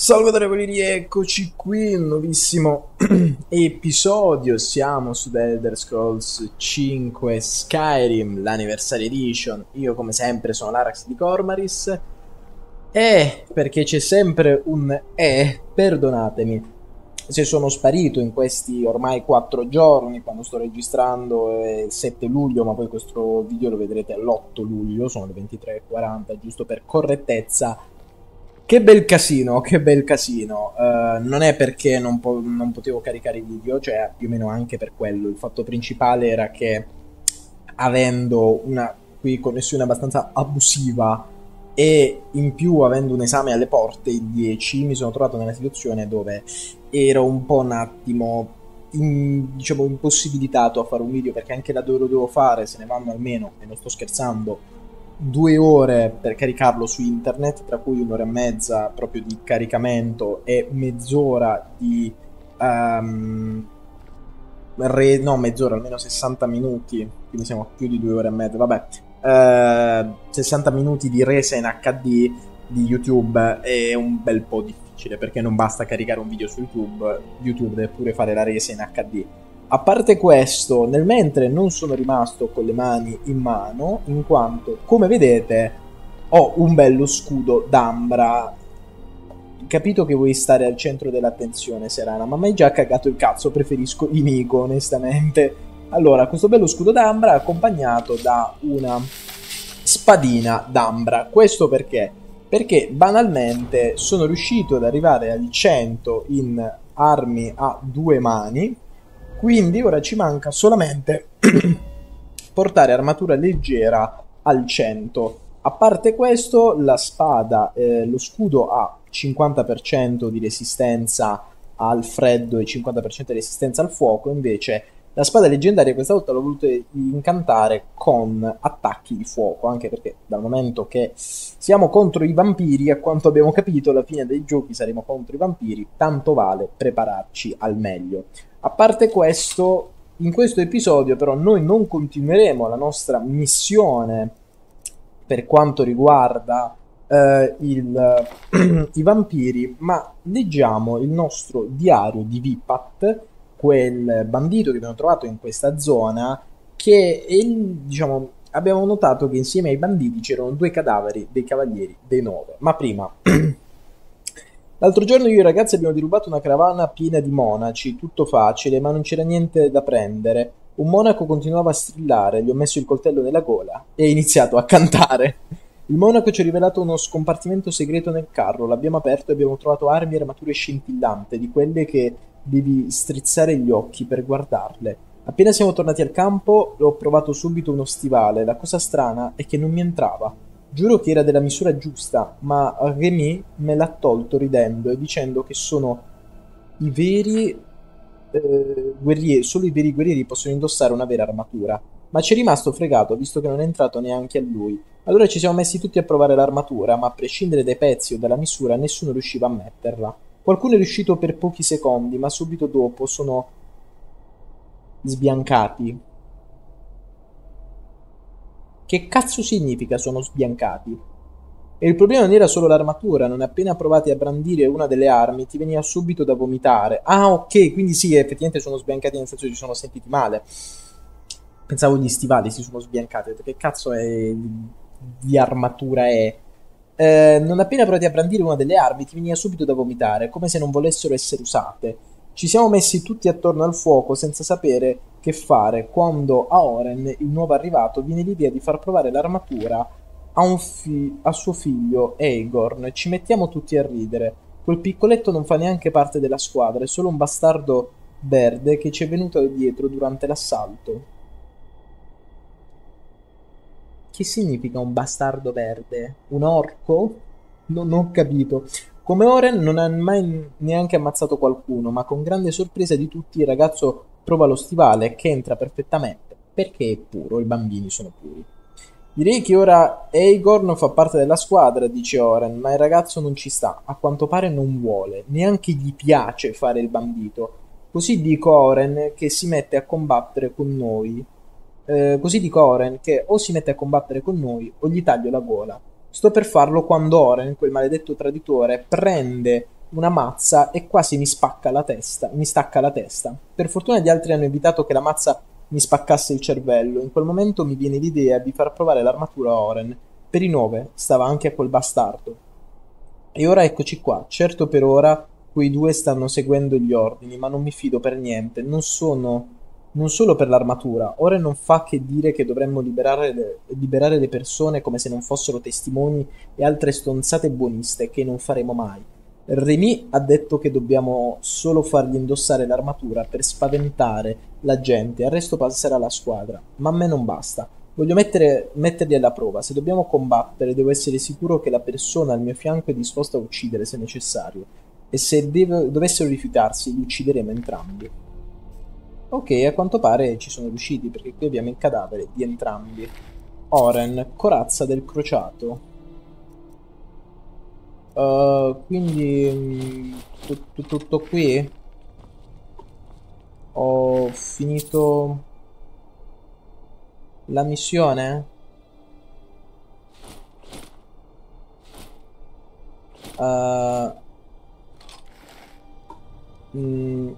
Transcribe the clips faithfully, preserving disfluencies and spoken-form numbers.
Salve Dragolini, eccoci qui, un nuovissimo episodio, siamo su The Elder Scrolls cinque Skyrim, l'Anniversary Edition. Io come sempre sono l'Arax di Cormaris e perché c'è sempre un E, perdonatemi se sono sparito in questi ormai quattro giorni. Quando sto registrando è il sette luglio, ma poi questo video lo vedrete all'otto luglio, sono le ventitré e quaranta, giusto per correttezza. Che bel casino, che bel casino. Uh, non è perché non, po non potevo caricare i video, cioè più o meno anche per quello. Il fatto principale era che, avendo una qui connessione abbastanza abusiva e in più avendo un esame alle porte il dieci, mi sono trovato nella situazione dove ero un po' un attimo in, diciamo impossibilitato a fare un video, perché anche da dove lo devo fare se ne vanno almeno, e non sto scherzando, due ore per caricarlo su internet, tra cui un'ora e mezza proprio di caricamento e mezz'ora di um, re, no mezz'ora, almeno sessanta minuti, quindi siamo a più di due ore e mezza, vabbè, uh, sessanta minuti di resa in acca di di YouTube è un bel po' difficile, perché non basta caricare un video su YouTube, YouTube deve pure fare la resa in acca di. A parte questo, nel mentre non sono rimasto con le mani in mano, in quanto, come vedete, ho un bello scudo d'ambra. Capito che vuoi stare al centro dell'attenzione, Serana, ma mi hai già cagato il cazzo, preferisco Inigo, onestamente. Allora, questo bello scudo d'ambra accompagnato da una spadina d'ambra. Questo perché? Perché banalmente sono riuscito ad arrivare al cento in armi a due mani. Quindi ora ci manca solamente portare armatura leggera al cento. A parte questo, la spada, eh, lo scudo ha cinquanta per cento di resistenza al freddo e cinquanta per cento di resistenza al fuoco. Invece la spada leggendaria questa volta l'ho voluta incantare con attacchi di fuoco, anche perché dal momento che siamo contro i vampiri, a quanto abbiamo capito alla fine dei giochi saremo contro i vampiri, tanto vale prepararci al meglio. A parte questo, in questo episodio però noi non continueremo la nostra missione per quanto riguarda eh, il, i vampiri, ma leggiamo il nostro diario di Vipat, quel bandito che abbiamo trovato in questa zona, che è il, diciamo, abbiamo notato che insieme ai banditi c'erano due cadaveri dei cavalieri dei nove. Ma prima... L'altro giorno io e i ragazzi abbiamo derubato una carovana piena di monaci, tutto facile, ma non c'era niente da prendere. Un monaco continuava a strillare, gli ho messo il coltello nella gola e ho iniziato a cantare. Il monaco ci ha rivelato uno scompartimento segreto nel carro, l'abbiamo aperto e abbiamo trovato armi e armature scintillanti, di quelle che devi strizzare gli occhi per guardarle. Appena siamo tornati al campo, ho provato subito uno stivale, la cosa strana è che non mi entrava. Giuro che era della misura giusta, ma Remy me l'ha tolto ridendo e dicendo che sono i veri eh, guerrieri, solo i veri guerrieri possono indossare una vera armatura. Ma ci è rimasto fregato, visto che non è entrato neanche a lui. Allora ci siamo messi tutti a provare l'armatura, ma a prescindere dai pezzi o dalla misura nessuno riusciva a metterla. Qualcuno è riuscito per pochi secondi, ma subito dopo sono sbiancati. Che cazzo significa sono sbiancati? E il problema non era solo l'armatura, non appena provati a brandire una delle armi ti veniva subito da vomitare. Ah, ok, quindi sì, effettivamente sono sbiancati nel senso che si sono sentiti male. Pensavo gli stivali si sono sbiancati, che cazzo è di armatura è? Eh, non appena provati a brandire una delle armi ti veniva subito da vomitare, come se non volessero essere usate. Ci siamo messi tutti attorno al fuoco senza sapere che fare, quando a Oren, il nuovo arrivato, viene l'idea di far provare l'armatura a, un fi a suo figlio Aegorn. Ci mettiamo tutti a ridere. Quel piccoletto non fa neanche parte della squadra, è solo un bastardo verde che ci è venuto dietro durante l'assalto. Che significa un bastardo verde? Un orco? Non ho capito. Come Oren non ha mai neanche ammazzato qualcuno, ma con grande sorpresa di tutti il ragazzo prova lo stivale che entra perfettamente, perché è puro, i bambini sono puri. Direi che ora Aegorn fa parte della squadra, dice Oren, ma il ragazzo non ci sta, a quanto pare non vuole, neanche gli piace fare il bandito. Così dico a Oren che si mette a combattere con noi. Eh, così dico a Oren che o si mette a combattere con noi o gli taglio la gola. Sto per farlo quando Oren, quel maledetto traditore, prende una mazza e quasi mi spacca la testa, mi stacca la testa. Per fortuna gli altri hanno evitato che la mazza mi spaccasse il cervello. In quel momento mi viene l'idea di far provare l'armatura a Oren. Per i nove stava anche a quel bastardo. E ora eccoci qua. Certo, per ora quei due stanno seguendo gli ordini, ma non mi fido per niente. Non sono... Non solo per l'armatura. Oren non fa che dire che dovremmo liberare le, liberare le persone come se non fossero testimoni e altre stronzate buoniste che non faremo mai. Remy ha detto che dobbiamo solo fargli indossare l'armatura per spaventare la gente, il resto passerà alla squadra. Ma a me non basta. Voglio mettere, metterli alla prova. Se dobbiamo combattere, devo essere sicuro che la persona al mio fianco è disposta a uccidere se necessario. E se deve, dovessero rifiutarsi, li uccideremo entrambi. Ok, a quanto pare ci sono riusciti, perché qui abbiamo il cadavere di entrambi. Oren, corazza del crociato. Uh, quindi tutto, tutto qui. Ho finito la missione. Uh, mm,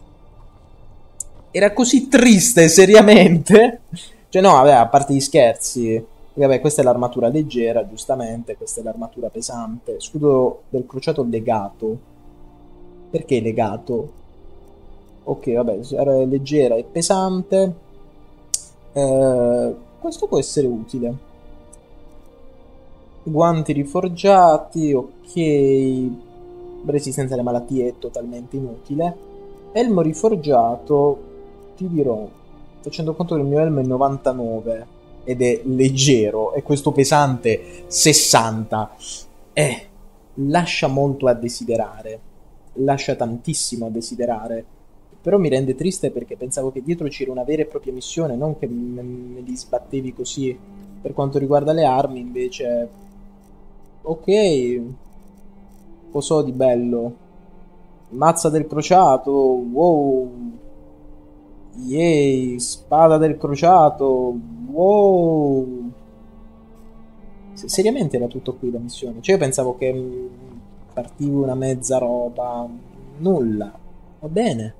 era così triste, seriamente. Cioè no, vabbè, a parte gli scherzi. Vabbè, questa è l'armatura leggera, giustamente. Questa è l'armatura pesante. Scudo del crociato legato. Perché legato? Ok, vabbè, era leggera e pesante. Eh, questo può essere utile. Guanti riforgiati, ok. Resistenza alle malattie è totalmente inutile. Elmo riforgiato, ti dirò, facendo conto che il mio elmo è novantanove ed è leggero e questo pesante sessanta, eh, lascia molto a desiderare, lascia tantissimo a desiderare. Però mi rende triste perché pensavo che dietro c'era una vera e propria missione, non che me, me li sbattevi così. Per quanto riguarda le armi, invece, ok, cos'ho di bello? Mazza del crociato, wow, yay, spada del crociato, wow. Se- seriamente era tutto qui la missione? Cioè io pensavo che mh, partivo una mezza roba, nulla, va bene.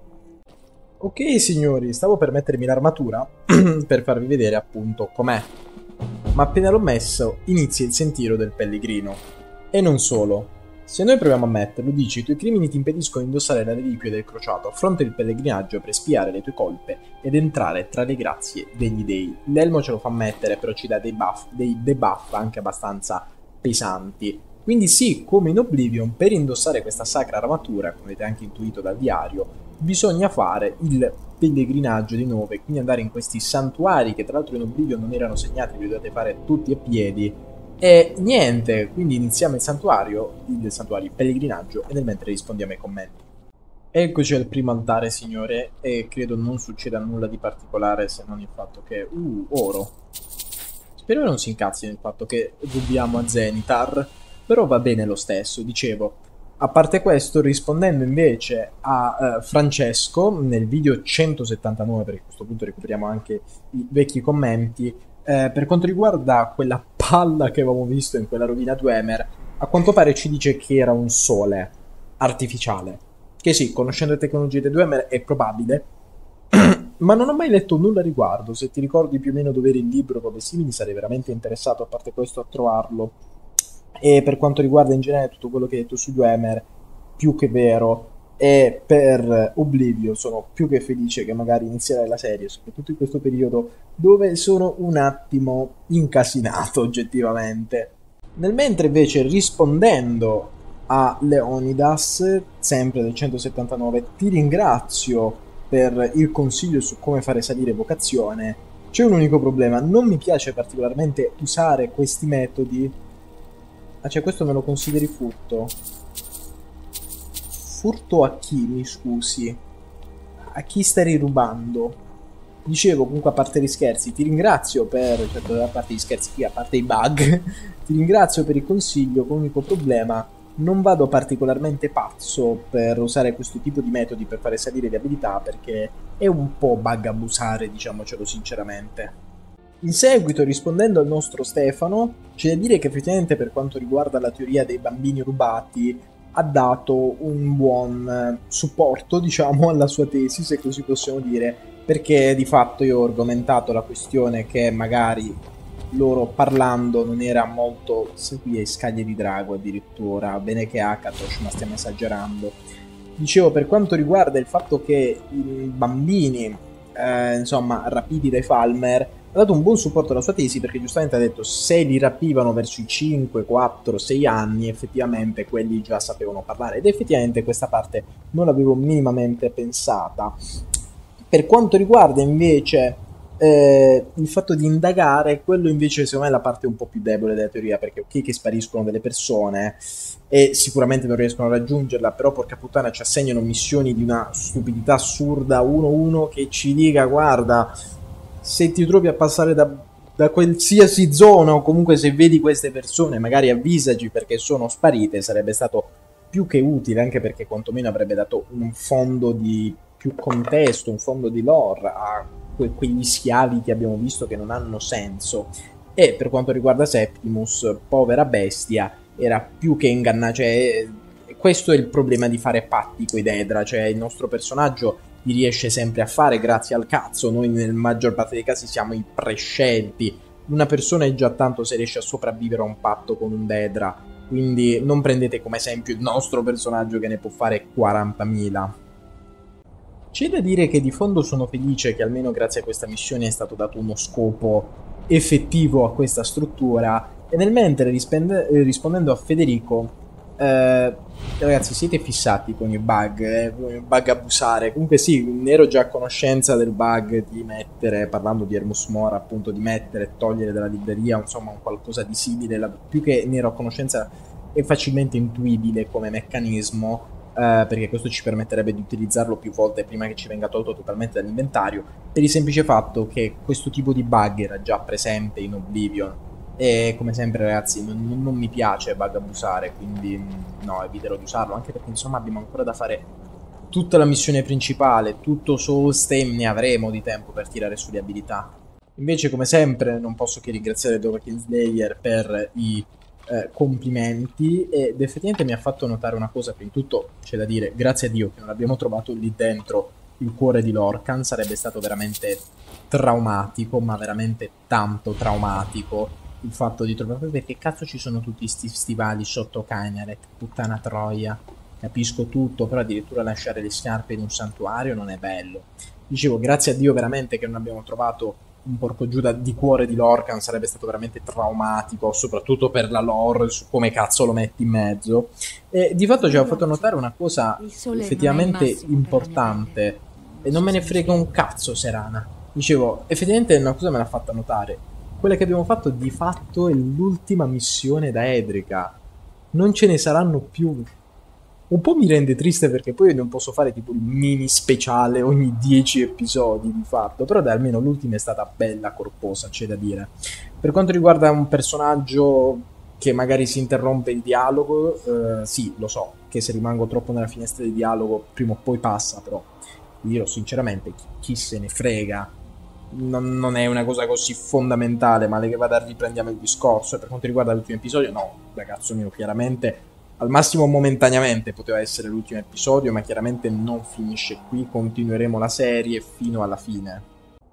Ok signori, stavo per mettermi l'armatura per farvi vedere appunto com'è. Ma appena l'ho messo inizia il sentiero del pellegrino. E non solo. Se noi proviamo a metterlo, dici i tuoi crimini ti impediscono di indossare la reliquia del crociato, affronta il pellegrinaggio per spiare le tue colpe ed entrare tra le grazie degli dei. L'elmo ce lo fa mettere, però ci dà dei buff, dei debuff anche abbastanza pesanti. Quindi sì, come in Oblivion, per indossare questa sacra armatura, come avete anche intuito dal diario, bisogna fare il pellegrinaggio di nove, quindi andare in questi santuari che tra l'altro in Oblivion non erano segnati, li dovete fare tutti a piedi. E niente, quindi iniziamo il santuario, il santuario, il pellegrinaggio, e nel mentre rispondiamo ai commenti. Eccoci al primo altare, signore, e credo non succeda nulla di particolare se non il fatto che... Uh, oro. Spero che non si incazzi nel fatto che rubiamo a Zenitar, però va bene lo stesso, dicevo. A parte questo, rispondendo invece a uh, Francesco, nel video centosettantanove, perché a questo punto recuperiamo anche i vecchi commenti, eh, per quanto riguarda quella palla che avevamo visto in quella rovina Dwemer, a quanto pare ci dice che era un sole artificiale. Che sì, conoscendo le tecnologie di Dwemer è probabile, ma non ho mai letto nulla a riguardo. Se ti ricordi più o meno dove era il libro o cose simili, sarei veramente interessato, a parte questo, a trovarlo. E per quanto riguarda in generale tutto quello che hai detto su Dwemer, più che vero. E per Oblivion sono più che felice che magari inizierai la serie, soprattutto in questo periodo dove sono un attimo incasinato oggettivamente. Nel mentre invece, rispondendo a Leonidas, sempre del centosettantanove, ti ringrazio per il consiglio su come fare salire vocazione. C'è un unico problema, non mi piace particolarmente usare questi metodi. Ah, cioè questo me lo consideri furto? Furto a chi, mi scusi? A chi stai rubando? Dicevo, comunque, a parte gli scherzi, ti ringrazio per... Cioè, a parte gli scherzi qui, a parte i bug, ti ringrazio per il consiglio. L'unico problema, non vado particolarmente pazzo per usare questo tipo di metodi per fare salire le abilità, perché è un po' bug abusare, diciamocelo sinceramente. In seguito, rispondendo al nostro Stefano, c'è da dire che effettivamente per quanto riguarda la teoria dei bambini rubati, ha dato un buon eh, supporto, diciamo, alla sua tesi, se così possiamo dire, perché di fatto io ho argomentato la questione che magari loro parlando non era molto qui ai scaglie di drago addirittura, bene che Akatosh, ma stiamo esagerando. Dicevo, per quanto riguarda il fatto che i bambini, eh, insomma, rapiti dai Falmer, ha dato un buon supporto alla sua tesi, perché giustamente ha detto se li rapivano verso i cinque, quattro, sei anni, effettivamente quelli già sapevano parlare, ed effettivamente questa parte non l'avevo minimamente pensata. Per quanto riguarda invece eh, il fatto di indagare, quello invece secondo me è la parte un po' più debole della teoria, perché ok che spariscono delle persone e sicuramente non riescono a raggiungerla, però porca puttana ci assegnano missioni di una stupidità assurda, uno uno che ci dica guarda, se ti trovi a passare da, da qualsiasi zona o comunque se vedi queste persone magari avvisaci perché sono sparite, sarebbe stato più che utile, anche perché quantomeno avrebbe dato un fondo di più contesto, un fondo di lore a que- quegli schiavi che abbiamo visto che non hanno senso. E per quanto riguarda Septimus, povera bestia, era più che ingannato, cioè questo è il problema di fare patti coi Dedra, cioè il nostro personaggio li riesce sempre a fare grazie al cazzo, noi nel maggior parte dei casi siamo i prescelti, una persona è già tanto se riesce a sopravvivere a un patto con un Dedra, quindi non prendete come esempio il nostro personaggio che ne può fare quarantamila. C'è da dire che di fondo sono felice che almeno grazie a questa missione è stato dato uno scopo effettivo a questa struttura, e nel mentre rispende- rispondendo a Federico, eh, ragazzi siete fissati con i bug, eh, con i bug abusare, comunque sì, ne ero già a conoscenza del bug di mettere, parlando di Hermus Mora appunto, di mettere e togliere dalla libreria insomma un qualcosa di simile, la- più che ne ero a conoscenza è facilmente intuibile come meccanismo, eh, perché questo ci permetterebbe di utilizzarlo più volte prima che ci venga tolto totalmente dall'inventario, per il semplice fatto che questo tipo di bug era già presente in Oblivion e come sempre ragazzi non, non- non mi piace bug abusare, quindi mm, no, eviterò di usarlo, anche perché insomma abbiamo ancora da fare tutta la missione principale, tutto Soulstem, ne avremo di tempo per tirare sulle abilità. Invece come sempre non posso che ringraziare Dovahkiin Slayer per i eh, complimenti, ed effettivamente mi ha fatto notare una cosa. Prima di tutto c'è da dire grazie a Dio che non abbiamo trovato lì dentro il cuore di Lorcan, sarebbe stato veramente traumatico, ma veramente tanto traumatico il fatto di trovare, perché cazzo ci sono tutti sti stivali sotto Kynareth, puttana troia, capisco tutto, però addirittura lasciare le scarpe in un santuario non è bello. Dicevo grazie a Dio veramente che non abbiamo trovato un porco Giuda di cuore di Lorcan, sarebbe stato veramente traumatico, soprattutto per la lore, su come cazzo lo metti in mezzo. E di fatto ci ha fatto notare una cosa effettivamente importante, e non me ne frega un cazzo Serana. Dicevo, effettivamente una cosa me l'ha fatta notare. Quella che abbiamo fatto di fatto è l'ultima missione da Edrica. Non ce ne saranno più. Un po' mi rende triste perché poi non posso fare tipo il mini speciale ogni dieci episodi di fatto, però dai, almeno l'ultima è stata bella corposa, c'è da dire. Per quanto riguarda un personaggio che magari si interrompe il dialogo, eh, sì, lo so, che se rimango troppo nella finestra di dialogo prima o poi passa, però dirò sinceramente, chi, chi se ne frega, non, non è una cosa così fondamentale, male che vada riprendiamo il discorso. E per quanto riguarda l'ultimo episodio, no, ragazzo mio, chiaramente al massimo momentaneamente poteva essere l'ultimo episodio, ma chiaramente non finisce qui, continueremo la serie fino alla fine.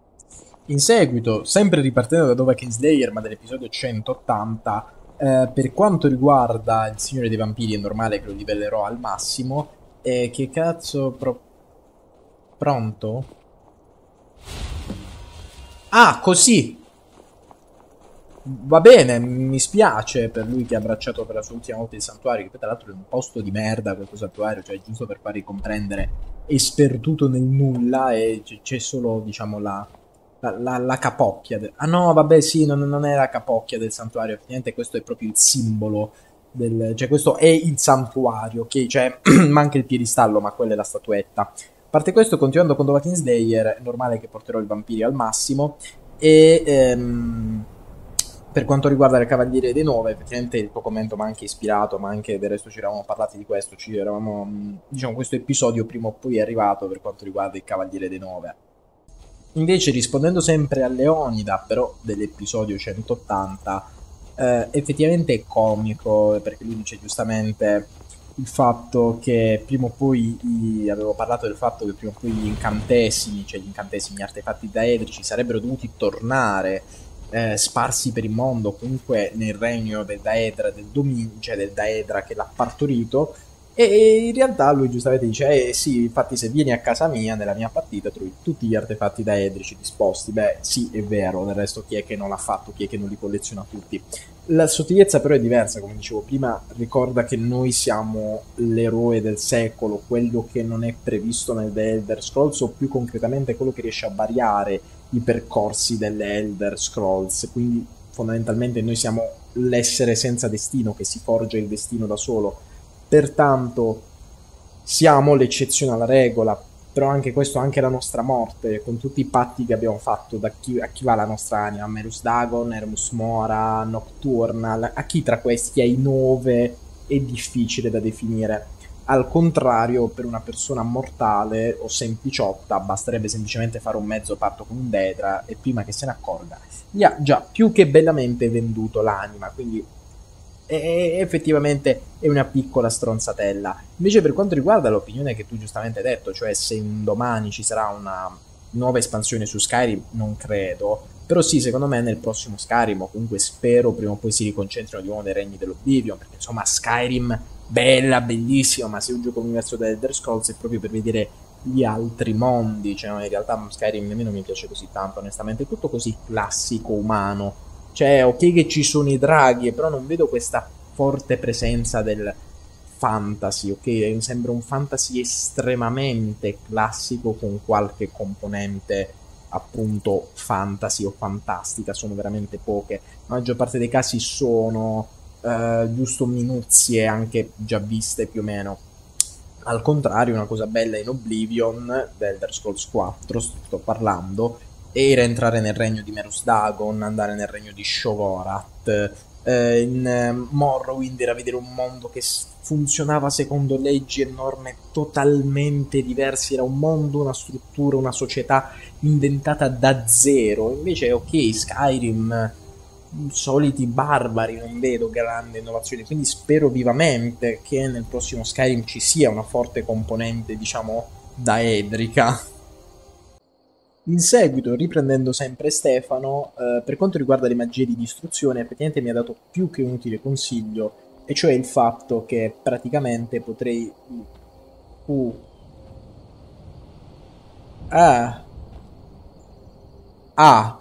In seguito, sempre ripartendo da Dovahkiin Slayer, ma dell'episodio centottanta, eh, per quanto riguarda il Signore dei Vampiri è normale che lo livellerò al massimo, e che cazzo... Pro... Pronto? Ah, così! Va bene, mi spiace per lui che ha abbracciato per la sua ultima volta il santuario, che poi tra l'altro è un posto di merda questo santuario, cioè giusto per farvi comprendere, è sperduto nel nulla e c'è solo, diciamo, la, la, la, la capocchia. De... Ah no, vabbè sì, non, non è la capocchia del santuario, effettivamente questo è proprio il simbolo, del, cioè questo è il santuario, ok? Cioè, manca il piedistallo, ma quella è la statuetta. A parte questo, continuando con Dovahkiin Slayer, è normale che porterò i vampiri al massimo, e... Ehm, per quanto riguarda le Cavaliere dei Nove, effettivamente il tuo commento mi ha anche ispirato, ma anche del resto ci eravamo parlati di questo, ci eravamo, diciamo, questo episodio prima o poi è arrivato per quanto riguarda il Cavaliere dei Nove. Invece, rispondendo sempre a Leonida, però dell'episodio centottanta, eh, effettivamente è comico, perché lui dice giustamente il fatto che prima o poi i- avevo parlato del fatto che prima o poi gli incantesimi, cioè gli incantesimi, gli artefatti daedrici sarebbero dovuti tornare eh, sparsi per il mondo, comunque nel regno del Daedra, del dominio, cioè del Daedra che l'ha partorito. E in realtà lui giustamente dice: Eh sì, infatti, se vieni a casa mia, nella mia partita, trovi tutti gli artefatti daedrici disposti. Beh, sì, è vero, del resto chi è che non l'ha fatto, chi è che non li colleziona tutti. La sottigliezza però è diversa, come dicevo prima, ricorda che noi siamo l'eroe del secolo, quello che non è previsto nel The Elder Scrolls, o più concretamente quello che riesce a variare i percorsi delle Elder Scrolls, quindi fondamentalmente noi siamo l'essere senza destino che si forgia il destino da solo. Pertanto siamo l'eccezione alla regola, però anche questo, anche la nostra morte, con tutti i patti che abbiamo fatto, da chi, a chi va la nostra anima, Merus Dagon, Ermus Mora, Nocturnal, a chi tra questi ai nove è difficile da definire. Al contrario, per una persona mortale o sempliciotta, basterebbe semplicemente fare un mezzo patto con un Dedra e prima che se ne accorga, gli ha già più che bellamente venduto l'anima, quindi e effettivamente è una piccola stronzatella. Invece per quanto riguarda l'opinione che tu giustamente hai detto, cioè se un domani ci sarà una nuova espansione su Skyrim, non credo. Però sì, secondo me nel prossimo Skyrim, o comunque spero prima o poi si riconcentrino di nuovo nei regni dell'Oblivion, perché insomma Skyrim, bella, bellissima, ma se un gioco universo da Elder Scrolls è proprio per vedere gli altri mondi, cioè no, in realtà Skyrim nemmeno mi piace così tanto, onestamente, è tutto così classico, umano, cioè, ok che ci sono i draghi, però non vedo questa forte presenza del fantasy, ok? Mi sembra un fantasy estremamente classico con qualche componente appunto fantasy o fantastica, sono veramente poche. La maggior parte dei casi sono eh, giusto minuzie anche già viste più o meno. Al contrario, una cosa bella in Oblivion, Elder Scrolls quattro, sto parlando, era entrare nel regno di Merus Dagon, andare nel regno di Shogorath. Eh, in eh, Morrowind era vedere un mondo che s- funzionava secondo leggi e norme totalmente diverse. Era un mondo, una struttura, una società inventata da zero. Invece, ok, Skyrim, soliti barbari, non vedo grande innovazione. Quindi spero vivamente che nel prossimo Skyrim ci sia una forte componente, diciamo, daedrica. In seguito, riprendendo sempre Stefano, eh, per quanto riguarda le magie di distruzione, effettivamente mi ha dato più che un utile consiglio, e cioè il fatto che praticamente potrei... Uh, ah, ah,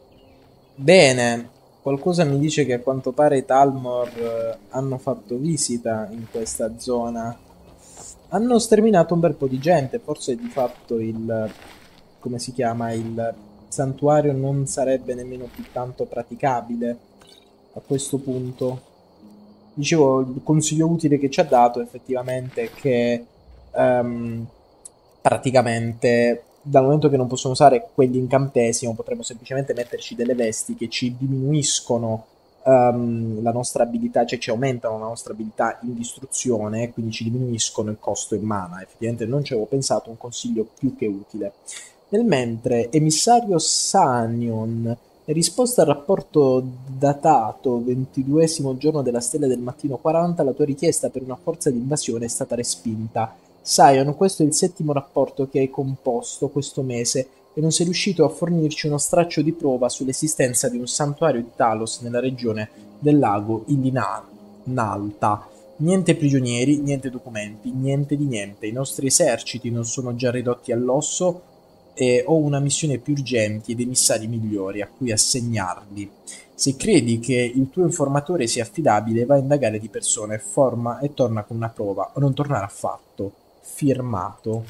bene, qualcosa mi dice che a quanto pare i Talmor eh, hanno fatto visita in questa zona. Hanno sterminato un bel po' di gente, forse di fatto il... come si chiama? Il santuario non sarebbe nemmeno più tanto praticabile a questo punto. Dicevo, il consiglio utile che ci ha dato effettivamente è che ehm, praticamente dal momento che non possono usare quell'incantesimo potremmo semplicemente metterci delle vesti che ci diminuiscono ehm, la nostra abilità, cioè ci aumentano la nostra abilità in distruzione e quindi ci diminuiscono il costo in mana. Effettivamente non ci avevo pensato, un consiglio più che utile. Nel mentre emissario Sanion, in risposta al rapporto datato ventiduesimo giorno della stella del mattino quaranta, la tua richiesta per una forza di invasione è stata respinta. Sion, questo è il settimo rapporto che hai composto questo mese e non sei riuscito a fornirci uno straccio di prova sull'esistenza di un santuario di Talos nella regione del lago Ilinalta. Niente prigionieri, niente documenti, niente di niente. I nostri eserciti non sono già ridotti all'osso e ho una missione più urgente ed emissari migliori a cui assegnarli. Se credi che il tuo informatore sia affidabile, vai a indagare di persona e forma e torna con una prova o non tornare affatto. Firmato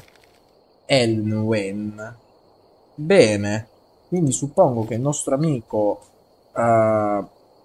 Elwen. Bene, quindi suppongo che il nostro amico uh,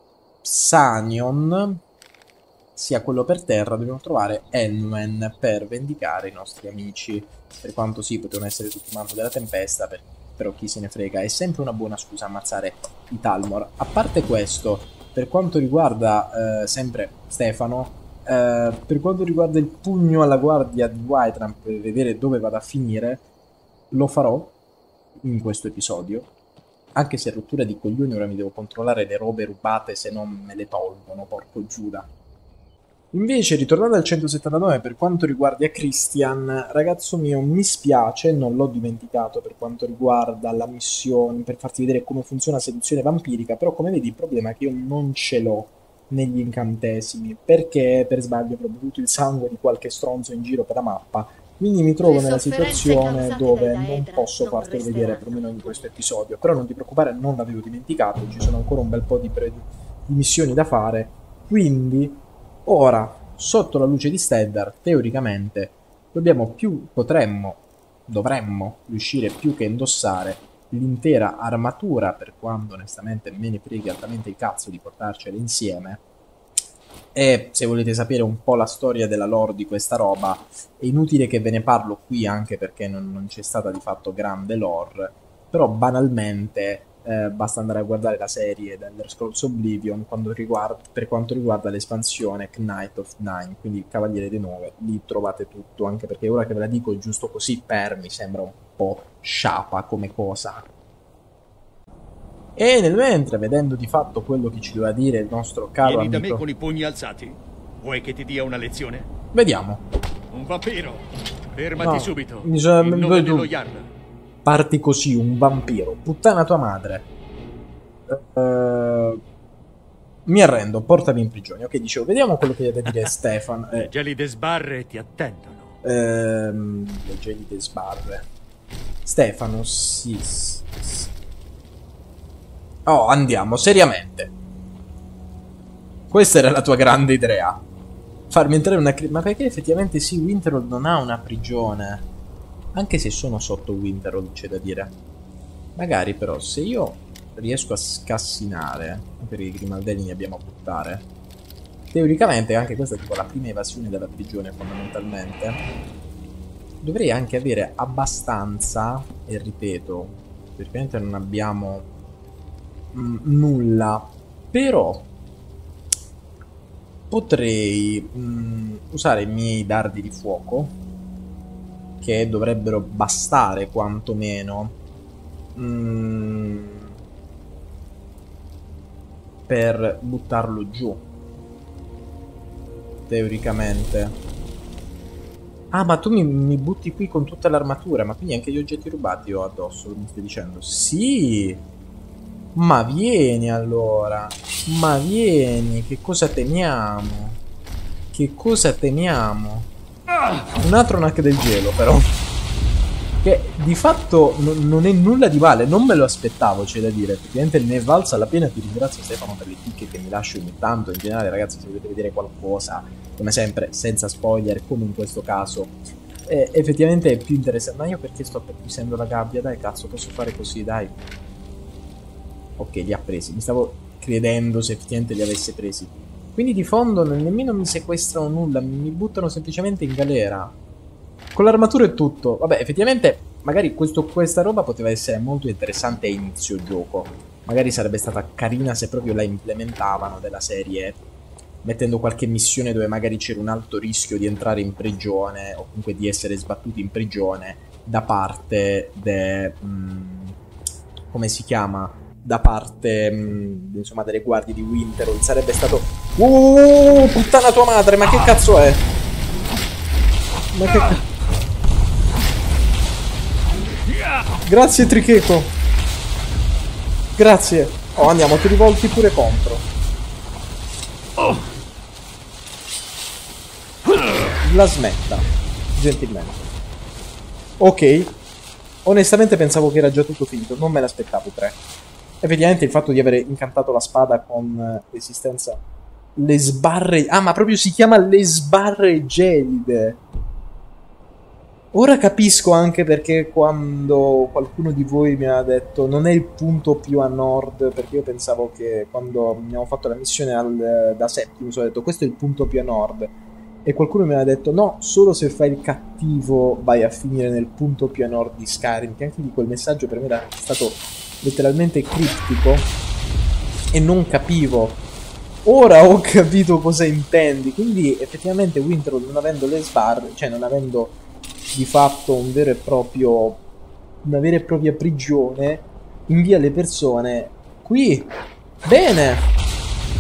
Sanion sia quello per terra, dobbiamo trovare Elwen per vendicare i nostri amici. Per quanto sì, potevano essere tutti manto della tempesta, per, però chi se ne frega, è sempre una buona scusa ammazzare i Talmor. A parte questo, per quanto riguarda eh, sempre Stefano, eh, per quanto riguarda il pugno alla guardia di Whiterun per vedere dove vada a finire, lo farò in questo episodio. Anche se rottura di coglioni ora mi devo controllare le robe rubate se non me le tolgono, porco Giuda. Invece, ritornando al centosettantanove, per quanto riguarda Christian, ragazzo mio, mi spiace, non l'ho dimenticato per quanto riguarda la missione, per farti vedere come funziona la seduzione vampirica, però come vedi il problema è che io non ce l'ho negli incantesimi, perché per sbaglio ho bevuto il sangue di qualche stronzo in giro per la mappa, quindi mi trovo nella situazione dove non posso fartelo vedere, perlomeno in questo episodio, però non ti preoccupare, non l'avevo dimenticato, ci sono ancora un bel po' di, pre- di missioni da fare, quindi... Ora, sotto la luce di Steddar, teoricamente, dobbiamo più, potremmo, dovremmo riuscire più che indossare l'intera armatura, per quanto onestamente me ne freghi altamente il cazzo di portarcela insieme. E se volete sapere un po' la storia della lore di questa roba, è inutile che ve ne parlo qui, anche perché non, non c'è stata di fatto grande lore, però banalmente... Eh, basta andare a guardare la serie Elder Scrolls Oblivion quando riguarda, per quanto riguarda l'espansione Knight of Nine, quindi il Cavaliere dei Nove, lì trovate tutto, anche perché ora che ve la dico giusto così per mi sembra un po' sciapa come cosa. E nel mentre, vedendo di fatto quello che ci doveva dire il nostro caro Vieni amico... da me con i pugni alzati. Vuoi che ti dia una lezione? Vediamo. Un vampiro. Fermati No, subito. bisogna... Il nome tu... dello Jarl. Parti così, un vampiro. Puttana tua madre. Uh, mi arrendo, portami in prigione. Ok, dicevo, vediamo quello che deve dire Stefan. Le gelide sbarre ti attendono. Ehm, le gelide sbarre. Stefano, sì, sì, sì. Oh, andiamo, seriamente. Questa era la tua grande idea. Farmi entrare una... Ma perché effettivamente sì, Winterhold non ha una prigione. Anche se sono sotto Winterhold, c'è da dire. Magari però, se io riesco a scassinare, perché i Grimaldelli ne abbiamo a buttare, teoricamente anche questa è tipo la prima evasione della prigione, fondamentalmente, dovrei anche avere abbastanza, e ripeto, praticamente non abbiamo mm, nulla, però potrei mm, usare i miei dardi di fuoco, che dovrebbero bastare quantomeno mm, per buttarlo giù, teoricamente. Ah, ma tu mi, mi butti qui con tutta l'armatura, ma quindi anche gli oggetti rubati ho addosso, mi stai dicendo? Sì! Ma vieni allora, ma vieni, che cosa temiamo? Che cosa temiamo? Un altro hack del gelo, però. Che di fatto non, non è nulla di male, non me lo aspettavo, c'è da dire. Effettivamente ne è valsa la pena, ti ringrazio Stefano per le chicche che mi lascio ogni tanto. In generale, ragazzi, se volete vedere qualcosa, come sempre, senza spoiler, come in questo caso, eh, effettivamente è più interessante. Ma io perché sto acquisendo la gabbia? Dai, cazzo, posso fare così, dai. Ok, li ha presi. Mi stavo credendo se effettivamente li avesse presi. Quindi di fondo nemmeno mi sequestrano nulla, mi buttano semplicemente in galera. Con l'armatura e tutto. Vabbè, effettivamente, magari questo, questa roba poteva essere molto interessante a inizio gioco. Magari sarebbe stata carina se proprio la implementavano della serie, mettendo qualche missione dove magari c'era un alto rischio di entrare in prigione, o comunque di essere sbattuti in prigione, da parte de... Mm, come si chiama? Da parte, mh, insomma, delle guardie di Winterhold. Sarebbe stato... Uh, puttana tua madre, ma che cazzo è? Ma che cazzo... Grazie, Tricheco. Grazie. Oh, andiamo, ti rivolti pure contro. La smetta, gentilmente. Ok. Onestamente pensavo che era già tutto finito, non me l'aspettavo tre. Effettivamente il fatto di avere incantato la spada con resistenza... Le sbarre... Ah, ma proprio si chiama le sbarre gelide. Ora capisco anche perché quando qualcuno di voi mi ha detto non è il punto più a nord, perché io pensavo che quando abbiamo fatto la missione al, da Septimus ho detto questo è il punto più a nord, e qualcuno mi aveva detto no, solo se fai il cattivo vai a finire nel punto più a nord di Skyrim, che anche di quel messaggio per me era stato letteralmente criptico e non capivo. Ora ho capito cosa intendi, quindi effettivamente Winterhold, non avendo le sbarre, cioè non avendo di fatto un vero e proprio una vera e propria prigione, invia le persone qui. Bene,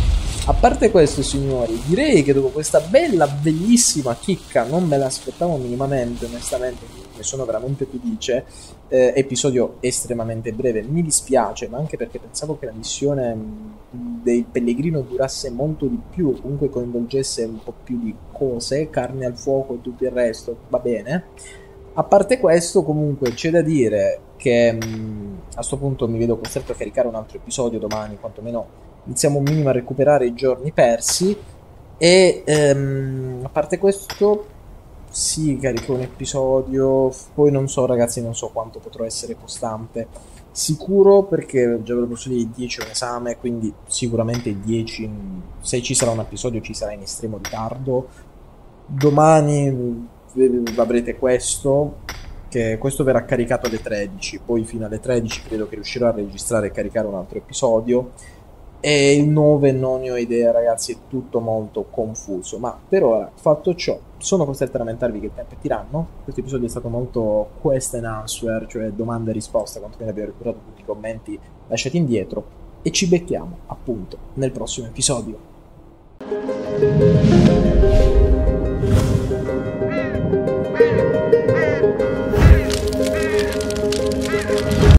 A parte questo, signori, direi che dopo questa bella, bellissima chicca, non me l'aspettavo minimamente, onestamente, ne sono veramente felice. Eh, episodio estremamente breve, mi dispiace, ma anche perché pensavo che la missione mh, del pellegrino durasse molto di più, comunque coinvolgesse un po' più di cose, carne al fuoco e tutto il resto, va bene. A parte questo, comunque, c'è da dire che mh, a sto punto mi vedo costretto a caricare un altro episodio domani, quantomeno iniziamo un minimo a recuperare i giorni persi. E ehm, a parte questo, sì, carico un episodio. Poi non so, ragazzi, non so quanto potrò essere costante. Sicuro, perché già ve lo posso dire, il dieci è un esame, quindi sicuramente il dieci, se ci sarà un episodio, ci sarà in estremo ritardo. Domani eh, avrete questo, che questo verrà caricato alle tredici, poi fino alle tredici credo che riuscirò a registrare e caricare un altro episodio. E il nove non ne ho idea, ragazzi, è tutto molto confuso. Ma per ora, fatto ciò, sono costretto a lamentarvi che il tempo è tiranno. Questo episodio è stato molto quest and answer, cioè domanda e risposta, quantomeno abbiamo recuperato tutti i commenti lasciati indietro. E ci becchiamo, appunto, nel prossimo episodio.